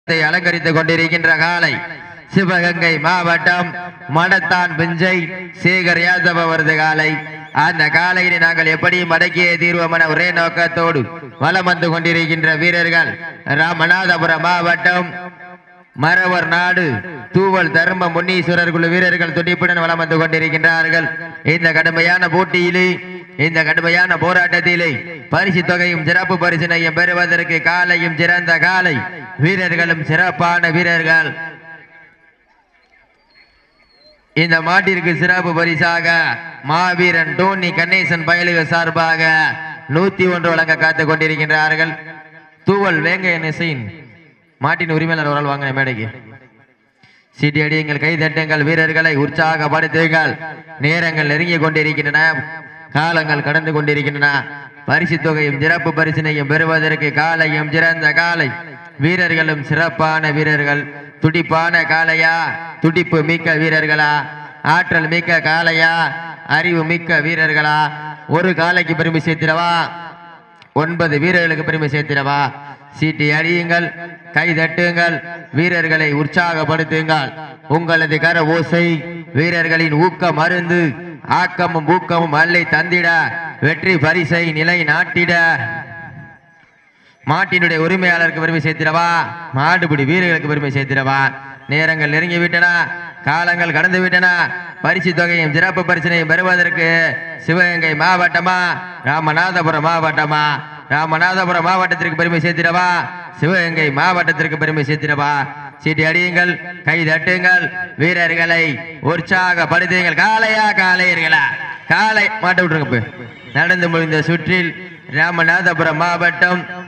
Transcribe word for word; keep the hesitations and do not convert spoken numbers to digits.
அலங்கரித்துக் கொண்டிருக்கின்ற காலை சிவகங்கை மாவட்டம் மடத்தான் பிஞ்சை சேகர் யாதவ அவரது காலை. அந்த காலையினை நாங்கள் எப்படி மடக்கிய தீர்வமான ஒரே நோக்கத்தோடு வலம் வந்து கொண்டிருக்கின்ற வீரர்கள் ராமநாதபுரம் மாவட்டம் மரவர் நாடு தூவல் தர்ம முன்னீஸ்வரர் குழு வீரர்கள் துடிப்புடன் வலம் வந்து கொண்டிருக்கின்றார்கள். இந்த கடுமையான போட்டியிலே இந்த கடுமையான போராட்டத்திலே பரிசு தொகையும் சிறப்பு பரிசினையும் பெறுவதற்கு காலையும் சிறந்த காலை வீரர்களும் சிறப்பான வீரர்கள். இந்த மாட்டிற்கு சிறப்பு பரிசாக மாவீரன் டோனி கணேசன் பயலுக சார்பாக நூத்தி ஒன்று வழங்க காத்துக் கொண்டிருக்கின்றார்கள். தூவல் வேங்கையன் மாட்டின் உரிமையாளர் அவர்கள் வாங்கின மேடைக்கு சீட்டி அடியுங்கள், கை தட்டுங்கள், வீரர்களை உற்சாகப்படுத்துங்கள். நேரங்கள் நெருங்கி கொண்டிருக்கின்றன, காலங்கள் கடந்து கொண்டிருக்கின்றன. பரிசு தொகையும் சிறப்பு பரிசினையும் பெறுவதற்கு காலையும் சிறந்த காலை வீரர்களும் சிறப்பான வீரர்கள். துடிப்பான காலையா, துடிப்பு மிக்க வீரர்களா, ஆற்றல் மிக்க காலையா, அறிவு மிக்க வீரர்களா? ஒரு காலைக்கு பெருமை சேர்த்திடவா, ஒன்பது வீரர்களுக்கு பெருமை சேர்த்திடவா? சீட்டி அடியுங்கள், கை தட்டுங்கள், வீரர்களை உற்சாகப்படுத்துங்கள். உங்களது கர ஓசை வீரர்களின் ஊக்க மருந்து, ஆக்கமும் ஊக்கமும் அள்ளி தந்திட, வெற்றி பரிசை நிலை நாட்டிட. மாட்டினுடைய உரிமையாளருக்கு பெருமை சேர்த்திடவா, மாடுபிடி வீரர்களுக்கு பெருமை சேர்த்திடவா? நேரங்கள் நெருங்கி விட்டன, காலங்கள் கடந்து விட்டன. பரிசு தொகையும் சிறப்பு பரிசினையும் பெறுவதற்கு சிவகங்கை மாவட்டமா ராமநாதபுரம் மாவட்டமா? ராமநாதபுரம் மாவட்டத்திற்கு பெருமை சேர்த்திடவா, சிவகங்கை மாவட்டத்திற்கு பெருமை சேர்த்திடவா? சீட்டி அடியுங்கள், கை தட்டுங்கள், வீரர்களை உற்சாகப்படுத்துங்கள். காளையா காளையர்களா? காலை மாட்ட விட்டுருங்க. நடந்து முடிந்த சுற்றில் ராமநாதபுரம் மாவட்டம்